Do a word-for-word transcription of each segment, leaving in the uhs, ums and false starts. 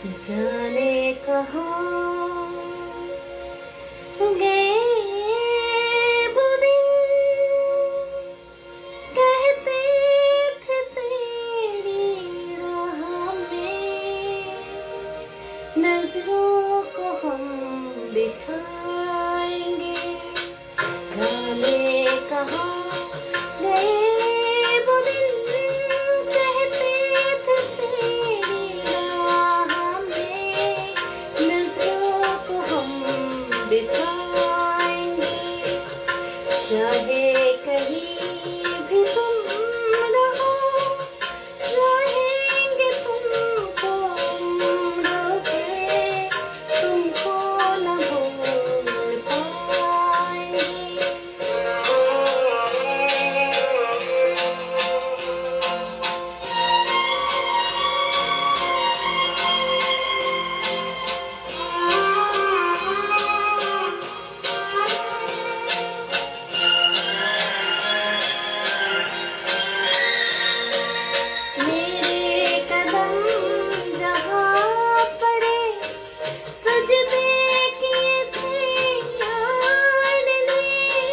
जाने कहाँ गए वो दिन, कहते थे तेरी राह में नजरों को हम बिछाएंगे। जाने कहाँ गए वो दिन, कहते थे तेरी राह में नजरों को हम बिछाएंगे। चाहे कहीं भी तुम रहो, चाहेंगे तुमको उम्र भर, तुमको न भूल पाएंगे। मेरे कदम जहाँ पड़े सजदे किए थे यार ने,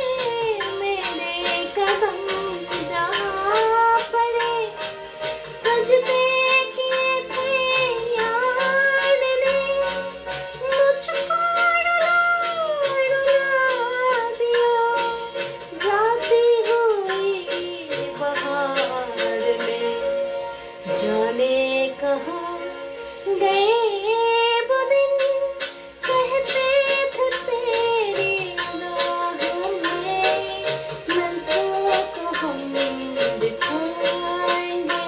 मेरे कदम जहाँ पड़े सजदे किए थे यार ने, मुझको रुला रुला दिया जाती हुई बहार में। जाने कहाँ गए वो दिन, कहते थे तेरी राह में नजरों को हम बिछाएंगे।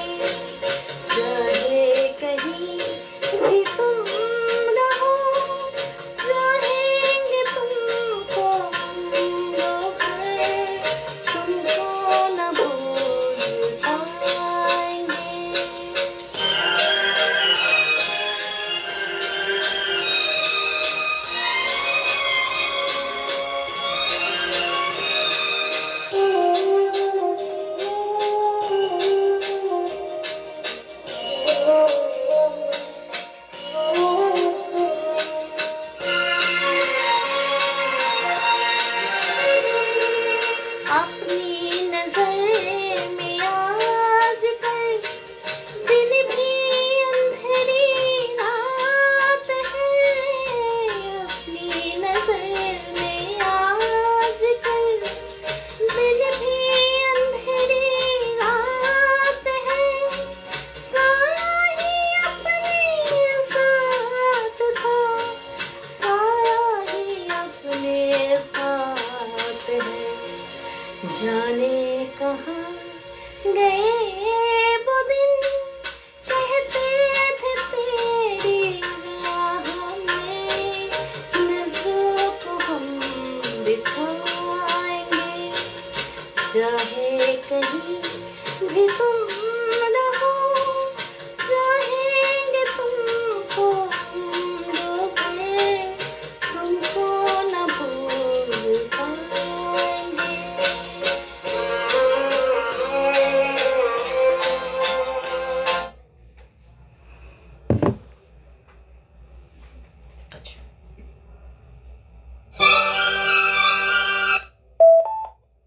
चाहे कहीं भी तुम रहो, चाहेंगे तुमको उम्र भर, तुमको न भूल पाएंगे। अपनी नजर में आजकल दिन भी अंधेरी रात है। अपनी नजर में आजकल दिन भी अंधेरी रात है। साया ही अपने साथ था, साया ही अपने साथ है। जाने कहाँ गए वो दिन, कहते थे तेरी राह में नजरों को हम बिछाएंगे। चाहे कहीं भी तुम रहो, चाहेंगे तुमको उम्र भर, तुमको न भूल पाएंगे।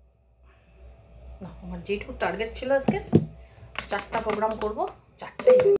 আমার যেটুকু টার্গেট ছিল আজকে চারটা প্রোগ্রাম করব, চারটাই